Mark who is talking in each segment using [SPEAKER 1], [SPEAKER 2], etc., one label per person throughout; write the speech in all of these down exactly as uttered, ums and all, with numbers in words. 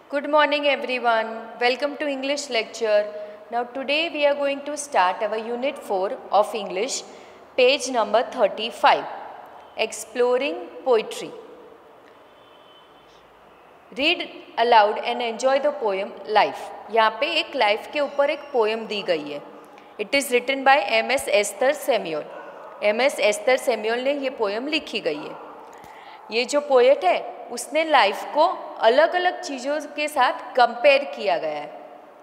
[SPEAKER 1] Good morning everyone. Welcome to English lecture. Now today we are going to start our unit four of English, page number thirty-five. Exploring poetry. Read aloud and enjoy the poem Life. यहाँ पे एक life के ऊपर एक poem दी गई है. It is written by M S Esther Samuel. M S Esther Samuel ने ये पोएम लिखी गई है. ये जो पोएट है उसने लाइफ को अलग अलग चीज़ों के साथ कंपेयर किया गया है.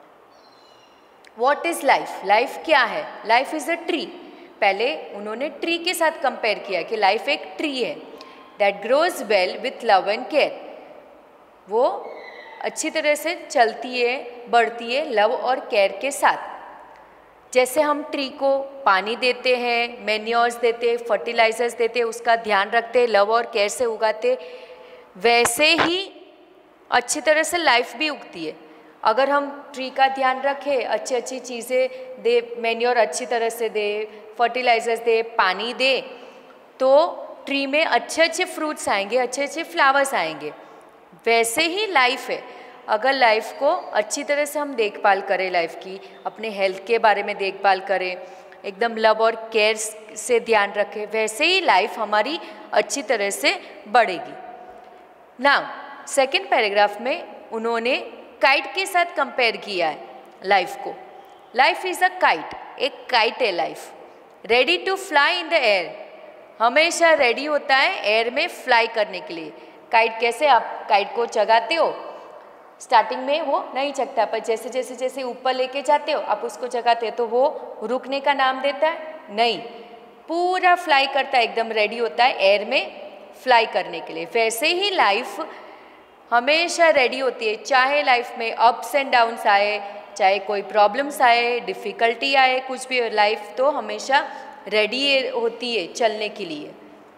[SPEAKER 1] What is life? लाइफ क्या है? Life is a tree. पहले उन्होंने ट्री के साथ कंपेयर किया कि लाइफ एक ट्री है that grows well with love and care. वो अच्छी तरह से चलती है, बढ़ती है लव और केयर के साथ. जैसे हम ट्री को पानी देते हैं, मैन्योर्स देते हैं, फर्टिलाइजर्स देते हैं, उसका ध्यान रखते हैं, लव और केयर से उगाते, वैसे ही अच्छी तरह से लाइफ भी उगती है. अगर हम ट्री का ध्यान रखें, अच्छी अच्छी चीज़ें दे, मैन्योर अच्छी तरह से दे, फर्टिलाइजर्स दे, पानी दे, तो ट्री में अच्छे अच्छे फ्रूट्स आएंगे, अच्छे अच्छे फ्लावर्स आएंगे. वैसे ही लाइफ है. अगर लाइफ को अच्छी तरह से हम देखभाल करें, लाइफ की अपने हेल्थ के बारे में देखभाल करें, एकदम लव और केयर से ध्यान रखें, वैसे ही लाइफ हमारी अच्छी तरह से बढ़ेगी. नाउ सेकेंड पैराग्राफ में उन्होंने काइट के साथ कंपेयर किया है लाइफ को. Life is a kite. एक काइट है life. Ready to fly in the air. हमेशा रेडी होता है एयर में फ्लाई करने के लिए. काइट कैसे? आप काइट को चगाते हो, स्टार्टिंग में वो नहीं चगता, पर जैसे जैसे जैसे ऊपर लेके जाते हो आप उसको जगाते हो तो वो रुकने का नाम देता है? नहीं, पूरा फ्लाई करता है, एकदम रेडी होता है एयर में फ्लाई करने के लिए. वैसे ही लाइफ हमेशा रेडी होती है, चाहे लाइफ में अप्स एंड डाउन्स आए, चाहे कोई प्रॉब्लम्स आए, डिफ़िकल्टी आए, कुछ भी, लाइफ तो हमेशा रेडी होती है चलने के लिए.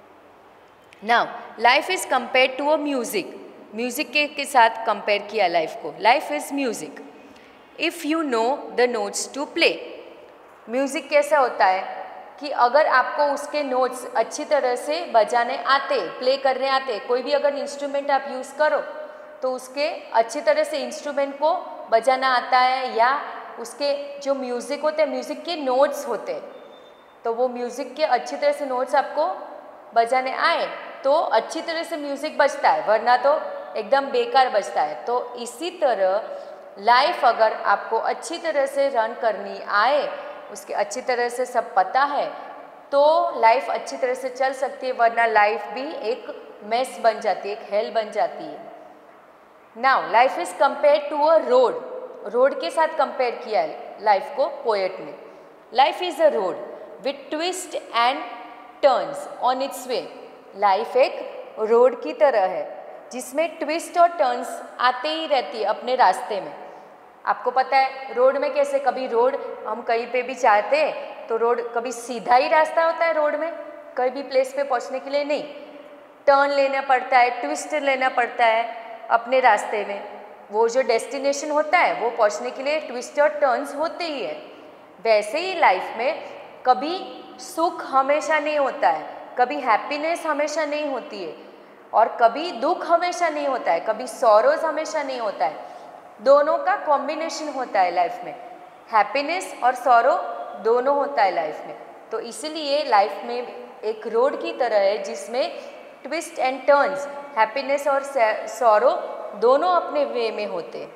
[SPEAKER 1] Now life is compare to a music. Music के, के साथ कंपेयर किया लाइफ को. Life is music. If you know the notes to play. Music कैसा होता है कि अगर आपको उसके नोट्स अच्छी तरह से बजाने आते, प्ले करने आते, कोई भी अगर इंस्ट्रूमेंट आप यूज़ करो तो उसके अच्छी तरह से इंस्ट्रूमेंट को बजाना आता है, या उसके जो म्यूज़िक होते हैं, म्यूज़िक के नोट्स होते हैं, तो वो म्यूज़िक के अच्छी तरह से नोट्स आपको बजाने आए तो अच्छी तरह से म्यूज़िक बजता है, वरना तो एकदम बेकार बजता है. तो इसी तरह लाइफ अगर आपको अच्छी तरह से रन करनी आए, उसके अच्छी तरह से सब पता है, तो लाइफ अच्छी तरह से चल सकती है, वरना लाइफ भी एक मेस बन जाती है, एक हेल बन जाती है. Now life is compare to a road. Road के साथ कंपेयर किया है लाइफ को पोएट ने. Life is a road with twist and turns on its way. Life एक रोड की तरह है जिसमें ट्विस्ट और टर्न्स आते ही रहती है अपने रास्ते में. आपको पता है रोड में कैसे, कभी रोड हम कहीं पे भी चाहते हैं तो रोड कभी सीधा ही रास्ता होता है रोड में, कहीं भी प्लेस पे पहुंचने के लिए नहीं, टर्न लेना पड़ता है, ट्विस्ट लेना पड़ता है अपने रास्ते में. वो जो डेस्टिनेशन होता है वो पहुंचने के लिए ट्विस्ट और टर्न्स होते ही है. वैसे ही लाइफ में कभी सुख हमेशा नहीं होता है, कभी हैप्पीनेस हमेशा नहीं होती है, और कभी दुख हमेशा नहीं होता है, कभी सॉरोज हमेशा नहीं होता है. दोनों का कॉम्बिनेशन होता है लाइफ में. हैप्पीनेस और सॉरो दोनों होता है लाइफ में. तो इसीलिए लाइफ में एक रोड की तरह है जिसमें ट्विस्ट एंड टर्न्स, हैप्पीनेस और सॉरो दोनों अपने वे में होते हैं.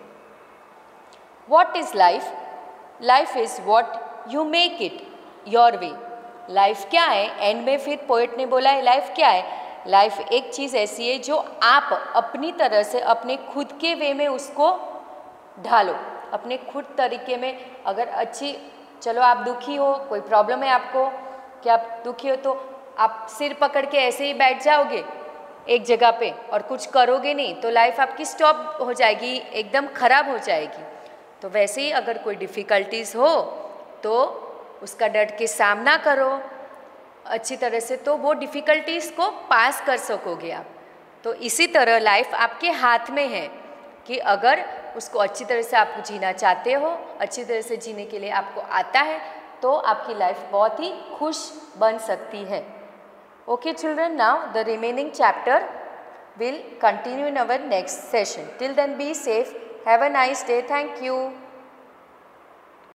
[SPEAKER 1] What is life? Life is what you make it your way. Life क्या है? एंड में फिर पोएट ने बोला है लाइफ क्या है? लाइफ एक चीज़ ऐसी है जो आप अपनी तरह से अपने खुद के वे में उसको ढालो, अपने खुद तरीके में. अगर अच्छी, चलो आप दुखी हो, कोई प्रॉब्लम है आपको कि आप दुखी हो, तो आप सिर पकड़ के ऐसे ही बैठ जाओगे एक जगह पे और कुछ करोगे नहीं, तो लाइफ आपकी स्टॉप हो जाएगी, एकदम ख़राब हो जाएगी. तो वैसे ही अगर कोई डिफ़िकल्टीज़ हो तो उसका डट के सामना करो अच्छी तरह से, तो वो डिफ़िकल्टीज़ को पास कर सकोगे आप. तो इसी तरह लाइफ आपके हाथ में है कि अगर उसको अच्छी तरह से आप जीना चाहते हो, अच्छी तरह से जीने के लिए आपको आता है, तो आपकी लाइफ बहुत ही खुश बन सकती है. Okay children, now the remaining chapter We'll continue in our next session. Till then, be safe. Have a nice day. Thank you.